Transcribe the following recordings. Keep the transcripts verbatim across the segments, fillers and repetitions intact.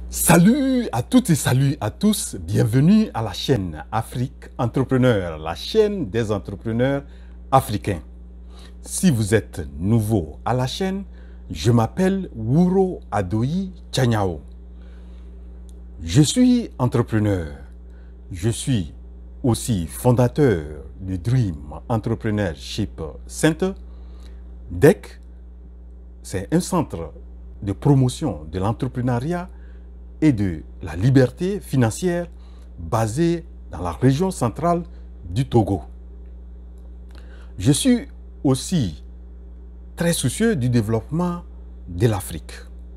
Salut à toutes et salut à tous, bienvenue à la chaîne Afrique Entrepreneur, la chaîne des entrepreneurs africains. Si vous êtes nouveau à la chaîne, je m'appelle Wuro Adoyi Tchanyao. Je suis entrepreneur, je suis aussi fondateur du Dream Entrepreneurship Center. D E C, c'est un centre de promotion de l'entrepreneuriat et de la liberté financière basée dans la région centrale du Togo. Je suis aussi très soucieux du développement de l'Afrique.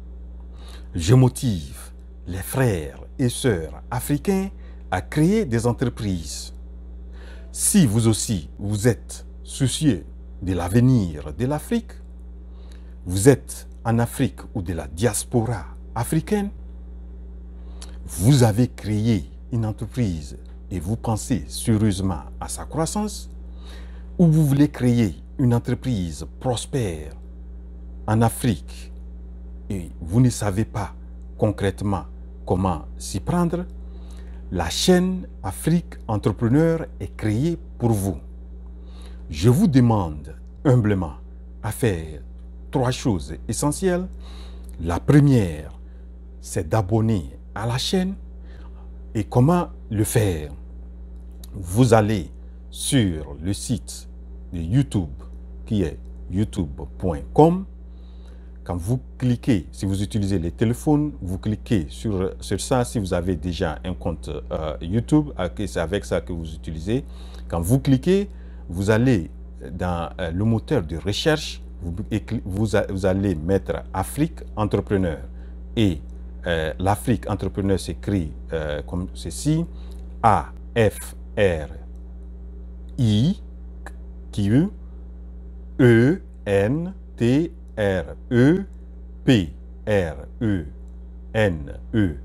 Je motive les frères et sœurs africains à créer des entreprises. Si vous aussi, vous êtes soucieux de l'avenir de l'Afrique, vous êtes en Afrique ou de la diaspora africaine, vous avez créé une entreprise et vous pensez sérieusement à sa croissance, ou vous voulez créer une entreprise prospère en Afrique et vous ne savez pas concrètement comment s'y prendre, la chaîne Afrique Entrepreneur est créée pour vous. Je vous demande humblement à faire trois choses essentielles. La première, c'est d'abonner à la chaîne. Et comment le faire? Vous allez sur le site de YouTube qui est youtube point com. Quand vous cliquez, si vous utilisez les téléphones, vous cliquez sur, sur ça. Si vous avez déjà un compte euh, YouTube, c'est avec ça que vous utilisez. Quand vous cliquez, vous allez dans euh, le moteur de recherche, vous, vous, vous allez mettre Afrique Entrepreneur. Et Euh, l'Afrique Entrepreneur s'écrit euh, comme ceci: A F R I Q E N T R E P R E N E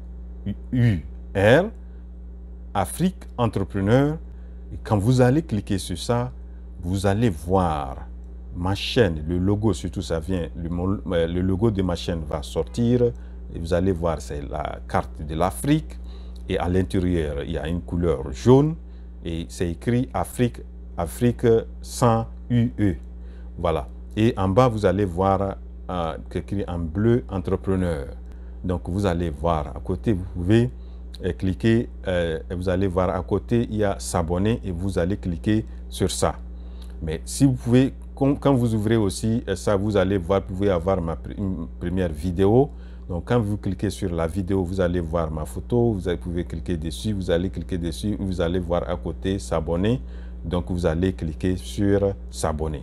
U R, Afrique Entrepreneur. Et quand vous allez cliquer sur ça, vous allez voir ma chaîne, le logo, surtout ça vient, le, le logo de ma chaîne va sortir. Et vous allez voir, c'est la carte de l'Afrique. Et à l'intérieur, il y a une couleur jaune. Et c'est écrit Afrique, Afrique sans U E. Voilà. Et en bas, vous allez voir euh, écrit en bleu Entrepreneur. Donc, vous allez voir à côté, vous pouvez euh, cliquer. Euh, et vous allez voir à côté, il y a s'abonner. Et vous allez cliquer sur ça. Mais si vous pouvez, quand vous ouvrez aussi ça, vous allez voir, vous pouvez avoir ma première vidéo. Donc, quand vous cliquez sur la vidéo, vous allez voir ma photo, vous pouvez cliquer dessus, vous allez cliquer dessus, vous allez voir à côté s'abonner. Donc, vous allez cliquer sur s'abonner.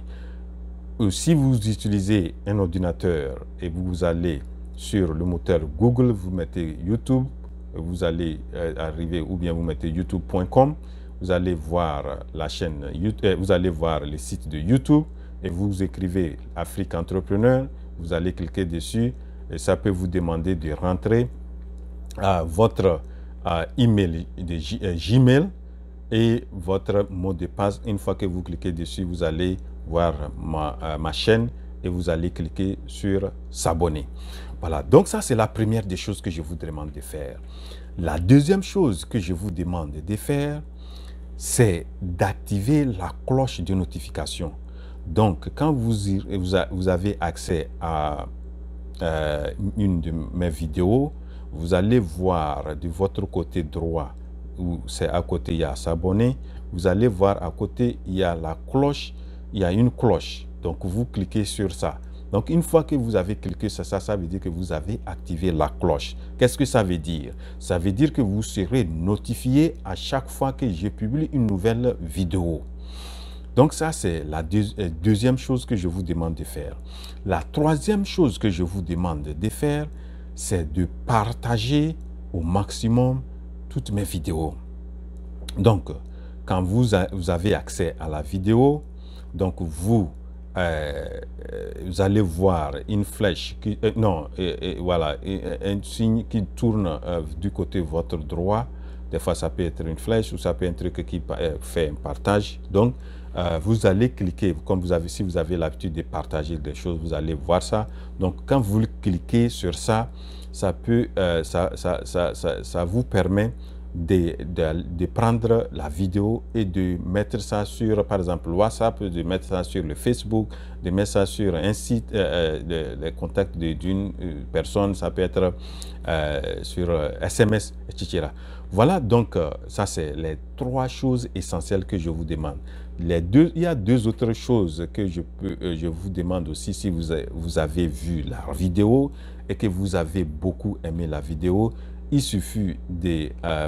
Si vous utilisez un ordinateur et vous allez sur le moteur Google, vous mettez YouTube, vous allez arriver, ou bien vous mettez youtube point com, vous allez voir la chaîne, vous allez voir le site de YouTube et vous écrivez Afrique Entrepreneur, vous allez cliquer dessus. Et ça peut vous demander de rentrer euh, votre euh, email de G, euh, Gmail et votre mot de passe. Une fois que vous cliquez dessus, vous allez voir ma, euh, ma chaîne et vous allez cliquer sur s'abonner. Voilà, donc ça c'est la première des choses que je vous demande de faire. La deuxième chose que je vous demande de faire, c'est d'activer la cloche de notification. Donc quand vous, vous, a, vous avez accès à Euh, une de mes vidéos, vous allez voir de votre côté droit, où c'est à côté il y a s'abonner, vous allez voir à côté il y a la cloche, il y a une cloche, donc vous cliquez sur ça. Donc une fois que vous avez cliqué sur ça, ça veut dire que vous avez activé la cloche. Qu'est-ce que ça veut dire? Ça veut dire que vous serez notifié à chaque fois que je publie une nouvelle vidéo. Donc ça, c'est la deux, euh, deuxième chose que je vous demande de faire. La troisième chose que je vous demande de faire, c'est de partager au maximum toutes mes vidéos. Donc, quand vous, a, vous avez accès à la vidéo, donc vous, euh, vous allez voir une flèche, qui, euh, non, et, et, voilà, et, un signe qui tourne euh, du côté de votre droit. Des fois, ça peut être une flèche ou ça peut être un truc qui euh, fait un partage. Donc, euh, vous allez cliquer, comme vous avez, si vous avez l'habitude de partager des choses, vous allez voir ça. Donc, quand vous cliquez sur ça, ça peut, euh, ça, ça, ça, ça, ça vous permet de, de, de prendre la vidéo et de mettre ça sur, par exemple, WhatsApp, de mettre ça sur le Facebook, de mettre ça sur un site, euh, le, le contact d'une personne, ça peut être euh, sur S M S, et cetera. Voilà, donc euh, ça c'est les trois choses essentielles que je vous demande. Les deux, il y a deux autres choses que je, peux, euh, je vous demande aussi si vous, avez, vous avez vu la vidéo et que vous avez beaucoup aimé la vidéo. Il suffit de, euh,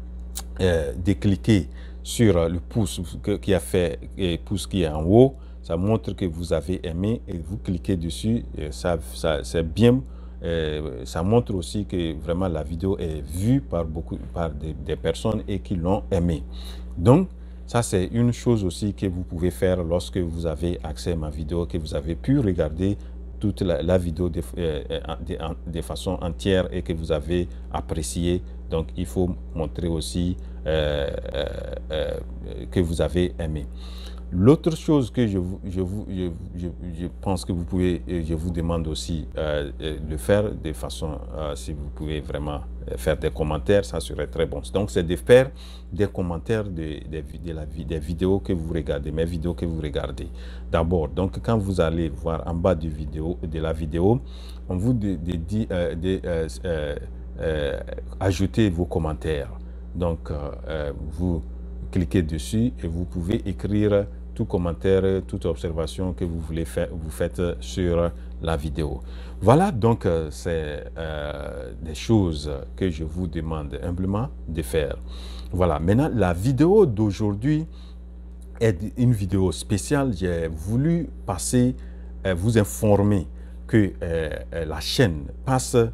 euh, de cliquer sur le pouce qui a fait, le pouce qui est en haut. Ça montre que vous avez aimé et vous cliquez dessus. Et ça, ça, c'est bien. Euh, ça montre aussi que vraiment la vidéo est vue par beaucoup par des, des personnes et qui l'ont aimé. Donc, ça c'est une chose aussi que vous pouvez faire lorsque vous avez accès à ma vidéo, que vous avez pu regarder toute la, la vidéo de, euh, de, de façon entière et que vous avez apprécié. Donc, il faut montrer aussi euh, euh, euh, que vous avez aimé. L'autre chose que je, vous, je, vous, je, je, je pense que vous pouvez, je vous demande aussi euh, de faire de façon, euh, si vous pouvez vraiment faire des commentaires, ça serait très bon. Donc, c'est de faire des commentaires de, de, de la, des vidéos que vous regardez, mes vidéos que vous regardez. D'abord, donc, quand vous allez voir en bas du vidéo, de la vidéo, on vous dit euh, de, euh, euh, euh, ajouter vos commentaires. Donc, euh, vous cliquez dessus et vous pouvez écrire tout commentaire, toute observation que vous voulez faire, vous faites sur la vidéo. Voilà, donc c'est euh, des choses que je vous demande humblement de faire. Voilà, maintenant la vidéo d'aujourd'hui est une vidéo spéciale. J'ai voulu passer, euh, vous informer que euh, la chaîne passe euh,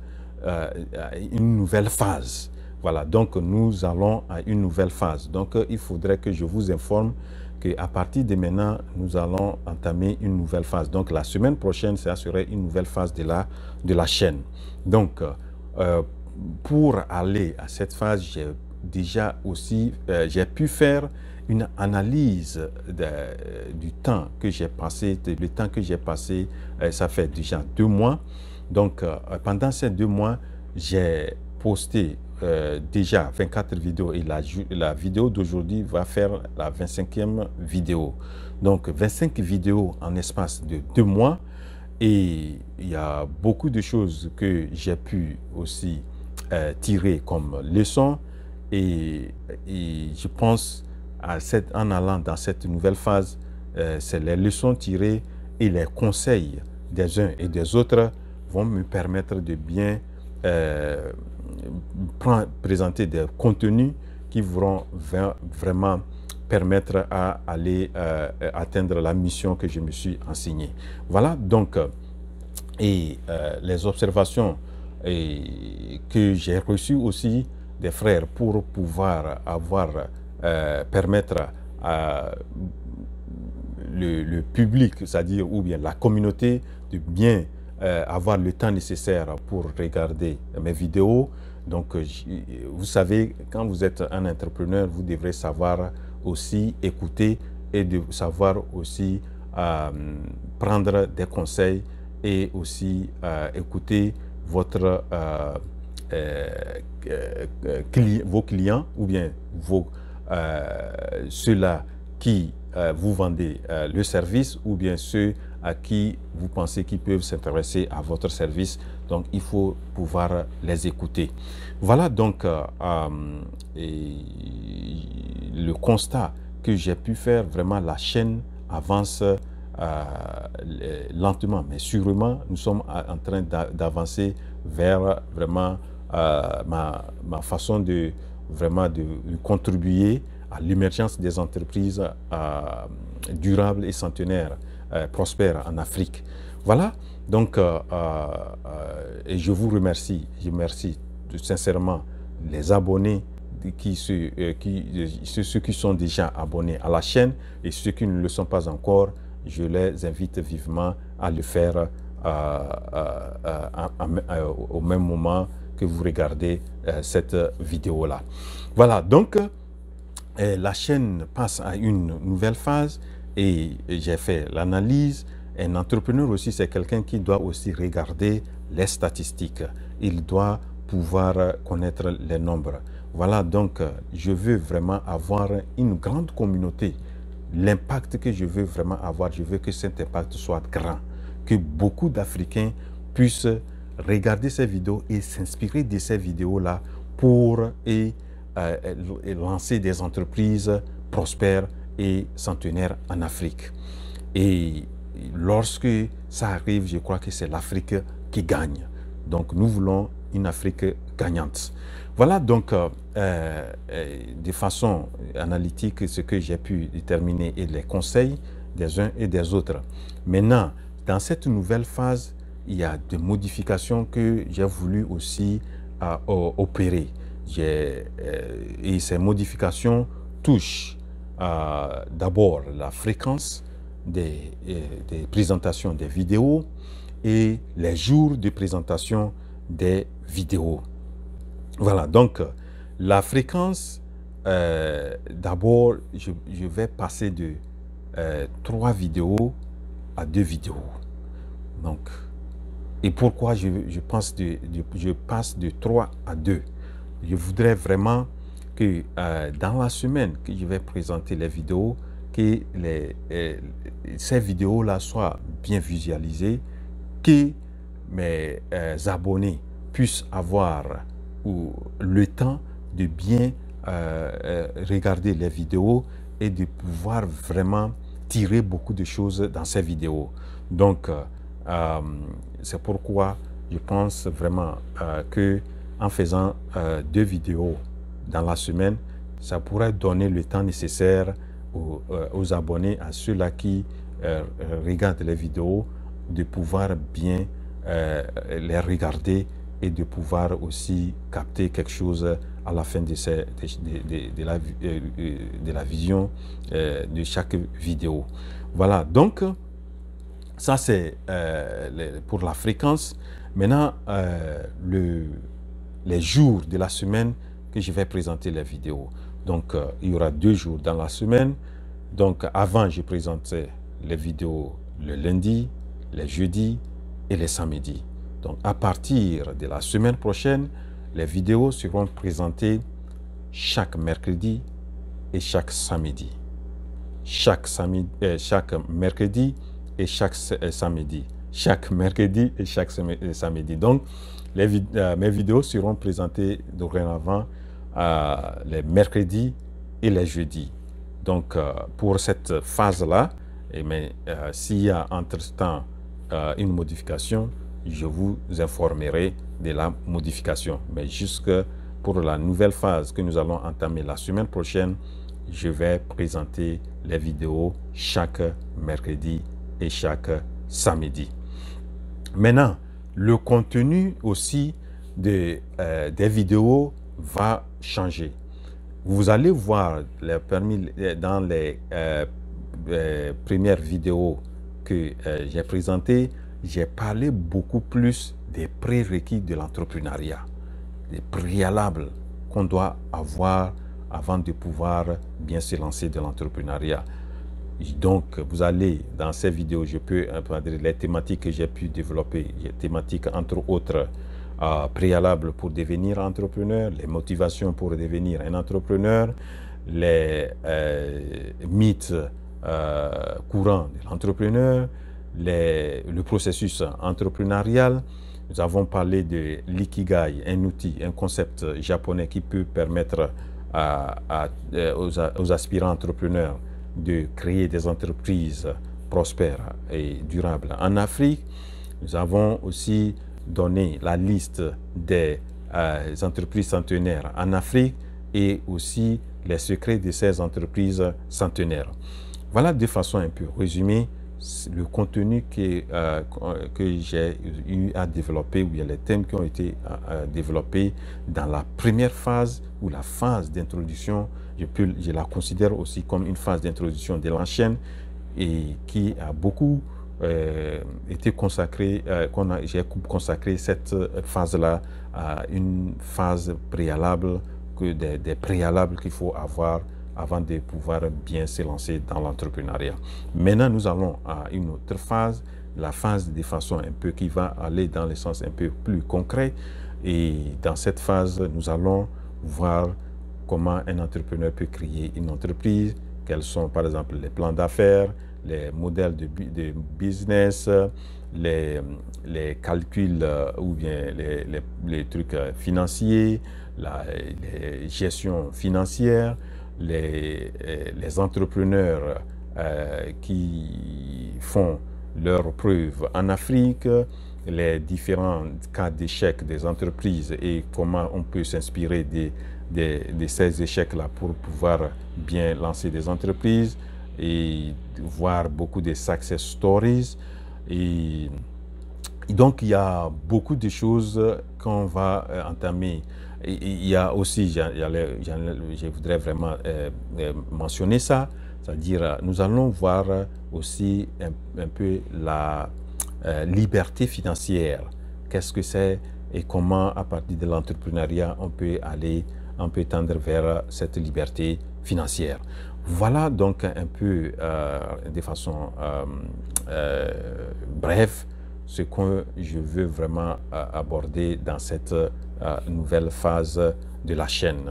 à une nouvelle phase. Voilà, donc nous allons à une nouvelle phase. Donc il faudrait que je vous informe qu'à partir de maintenant, nous allons entamer une nouvelle phase. Donc la semaine prochaine, ça serait une nouvelle phase de la, de la chaîne. Donc euh, pour aller à cette phase, j'ai déjà aussi, euh, j'ai pu faire une analyse de, du temps que j'ai passé, de, le temps que j'ai passé, euh, ça fait déjà deux mois. Donc euh, pendant ces deux mois, j'ai posté Euh, déjà vingt-quatre vidéos et la, la vidéo d'aujourd'hui va faire la vingt-cinquième vidéo. Donc vingt-cinq vidéos en espace de deux mois et il y a beaucoup de choses que j'ai pu aussi euh, tirer comme leçon et, et je pense à cette, en allant dans cette nouvelle phase, euh, c'est les leçons tirées et les conseils des uns et des autres vont me permettre de bien euh, présenter des contenus qui vont vraiment permettre à aller euh, atteindre la mission que je me suis enseigné. Voilà, donc, et euh, les observations et, que j'ai reçues aussi des frères pour pouvoir avoir, euh, permettre à le, le public, c'est-à-dire ou bien la communauté, de bien euh, avoir le temps nécessaire pour regarder mes vidéos. Donc, vous savez, quand vous êtes un entrepreneur, vous devrez savoir aussi écouter et de savoir aussi euh, prendre des conseils et aussi euh, écouter votre, euh, euh, euh, cli vos clients ou bien vos, euh, ceux-là qui euh, vous vendez euh, le service ou bien ceux à qui vous pensez qu'ils peuvent s'intéresser à votre service. Donc, il faut pouvoir les écouter. Voilà donc euh, euh, et le constat que j'ai pu faire. Vraiment, la chaîne avance euh, lentement, mais sûrement, nous sommes en train d'avancer vers vraiment euh, ma, ma façon de vraiment de contribuer à l'émergence des entreprises euh, durables et centenaires, euh, prospères en Afrique. Voilà, donc, euh, euh, et je vous remercie, je remercie sincèrement les abonnés, qui, ceux, euh, qui, ceux qui sont déjà abonnés à la chaîne et ceux qui ne le sont pas encore, je les invite vivement à le faire euh, euh, euh, euh, au même moment que vous regardez euh, cette vidéo-là. Voilà, donc, euh, la chaîne passe à une nouvelle phase et j'ai fait l'analyse. Un entrepreneur aussi, c'est quelqu'un qui doit aussi regarder les statistiques. Il doit pouvoir connaître les nombres. Voilà, donc je veux vraiment avoir une grande communauté. L'impact que je veux vraiment avoir, je veux que cet impact soit grand. Que beaucoup d'Africains puissent regarder ces vidéos et s'inspirer de ces vidéos-là pour et, euh, et lancer des entreprises prospères et centenaires en Afrique. Et lorsque ça arrive, je crois que c'est l'Afrique qui gagne. Donc nous voulons une Afrique gagnante. Voilà donc euh, euh, de façon analytique ce que j'ai pu déterminer et les conseils des uns et des autres. Maintenant, dans cette nouvelle phase, il y a des modifications que j'ai voulu aussi euh, opérer. Euh, et ces modifications touchent euh, d'abord la fréquence des, des présentations des vidéos et les jours de présentation des vidéos. Voilà, donc la fréquence, euh, d'abord, je, je vais passer de euh, trois vidéos à deux vidéos. Donc, et pourquoi je, je, pense de, de, je passe de trois à deux? Je voudrais vraiment que euh, dans la semaine que je vais présenter les vidéos, que les, euh, ces vidéos-là soient bien visualisées, que mes euh, abonnés puissent avoir ou, le temps de bien euh, euh, regarder les vidéos et de pouvoir vraiment tirer beaucoup de choses dans ces vidéos. Donc, euh, c'est pourquoi je pense vraiment euh, que en faisant euh, deux vidéos dans la semaine, ça pourrait donner le temps nécessaire aux, euh, aux abonnés, à ceux-là qui euh, regardent les vidéos, de pouvoir bien euh, les regarder et de pouvoir aussi capter quelque chose à la fin de, ces, de, de, de, la, de la vision euh, de chaque vidéo. Voilà, donc ça c'est euh, pour la fréquence. Maintenant, euh, le, les jours de la semaine que je vais présenter les vidéos. Donc, euh, il y aura deux jours dans la semaine. Donc, avant, je présentais les vidéos le lundi, les jeudis et les samedis. Donc, à partir de la semaine prochaine, les vidéos seront présentées chaque mercredi et chaque samedi. Chaque, samedi, euh, chaque mercredi et chaque euh, samedi. Chaque mercredi et chaque samedi. Donc, les vid euh, mes vidéos seront présentées dorénavant euh, les mercredis et les jeudis. Donc, euh, pour cette phase-là, mais euh, s'il y a entre-temps euh, une modification, je vous informerai de la modification. Mais jusque pour la nouvelle phase que nous allons entamer la semaine prochaine, je vais présenter les vidéos chaque mercredi et chaque samedi. Maintenant, le contenu aussi de, euh, des vidéos va changer. Vous allez voir les, parmi, dans les euh, euh, premières vidéos que euh, j'ai présentées, j'ai parlé beaucoup plus des prérequis de l'entrepreneuriat, des préalables qu'on doit avoir avant de pouvoir bien se lancer dans l'entrepreneuriat. Donc, vous allez, dans ces vidéos, je peux dire les thématiques que j'ai pu développer, les thématiques entre autres euh, préalables pour devenir entrepreneur, les motivations pour devenir un entrepreneur, les euh, mythes euh, courants de l'entrepreneur, le processus entrepreneurial. Nous avons parlé de l'ikigai, un outil, un concept japonais qui peut permettre à, à, aux, aux aspirants entrepreneurs de créer des entreprises prospères et durables en Afrique. Nous avons aussi donné la liste des euh, entreprises centenaires en Afrique et aussi les secrets de ces entreprises centenaires. Voilà de façon un peu résumée le contenu que, euh, que j'ai eu à développer, ou bien les thèmes qui ont été euh, développés dans la première phase ou la phase d'introduction. Je, peux, je la considère aussi comme une phase d'introduction de la chaîne et qui a beaucoup euh, été consacrée, euh, qu'on a, j'ai consacré cette phase-là à une phase préalable, que des, des préalables qu'il faut avoir avant de pouvoir bien se lancer dans l'entrepreneuriat. Maintenant, nous allons à une autre phase, la phase de façon un peu qui va aller dans le sens un peu plus concret. Et dans cette phase, nous allons voir comment un entrepreneur peut créer une entreprise, quels sont par exemple les plans d'affaires, les modèles de, de business, les, les calculs euh, ou bien les, les, les trucs financiers, la les gestions financières, les, les entrepreneurs euh, qui font leurs preuves en Afrique, les différents cas d'échecs des entreprises et comment on peut s'inspirer de, de, de ces échecs-là pour pouvoir bien lancer des entreprises et voir beaucoup de success stories. Et donc, il y a beaucoup de choses qu'on va euh, entamer. Et, il y a aussi, je voudrais vraiment euh, mentionner ça, c'est-à-dire nous allons voir aussi un, un peu la euh, liberté financière. Qu'est-ce que c'est et comment, à partir de l'entrepreneuriat, on peut aller, on peut tendre vers cette liberté financière. Voilà donc un peu euh, de façon euh, euh, brève ce que je veux vraiment euh, aborder dans cette euh, nouvelle phase de la chaîne.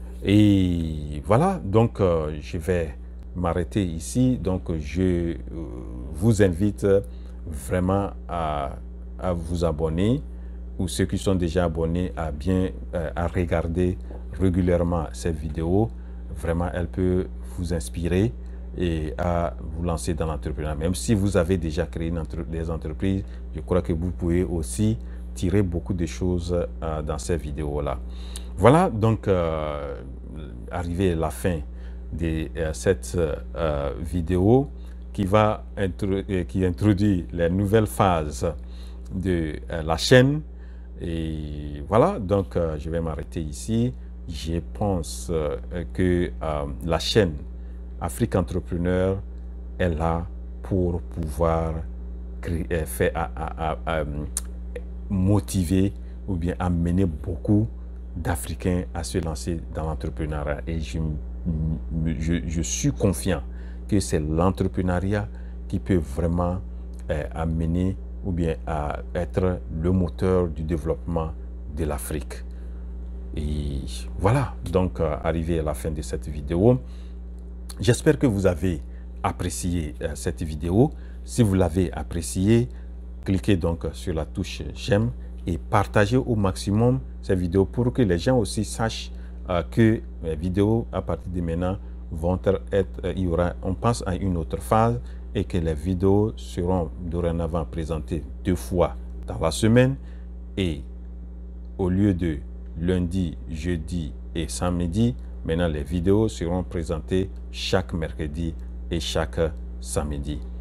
Et voilà, donc euh, je vais m'arrêter ici. Donc je euh, vous invite vraiment à, à vous abonner, ou ceux qui sont déjà abonnés à bien euh, à regarder régulièrement ces vidéos. Vraiment, elle peut vous inspirer et à vous lancer dans l'entrepreneuriat. Même si vous avez déjà créé une entre des entreprises, je crois que vous pouvez aussi tirer beaucoup de choses euh, dans ces vidéos-là. Voilà, donc, euh, arrivé à la fin de euh, cette euh, vidéo qui va intro qui introduit les nouvelles phases de euh, la chaîne. Et voilà, donc euh, je vais m'arrêter ici. Je pense euh, que euh, la chaîne Afrique Entrepreneur est là pour pouvoir créer, faire, à, à, à, à motiver ou bien amener beaucoup d'Africains à se lancer dans l'entrepreneuriat. Et je, je, je suis confiant que c'est l'entrepreneuriat qui peut vraiment euh, amener ou bien à être le moteur du développement de l'Afrique. Et voilà, donc euh, arrivé à la fin de cette vidéo. J'espère que vous avez apprécié euh, cette vidéo. Si vous l'avez appréciée, cliquez donc sur la touche j'aime et partagez au maximum cette vidéo pour que les gens aussi sachent euh, que les vidéos à partir de maintenant vont être, euh, il y aura, on passe à une autre phase et que les vidéos seront dorénavant présentées deux fois dans la semaine et au lieu de lundi, jeudi et samedi, maintenant les vidéos seront présentées chaque mercredi et chaque samedi.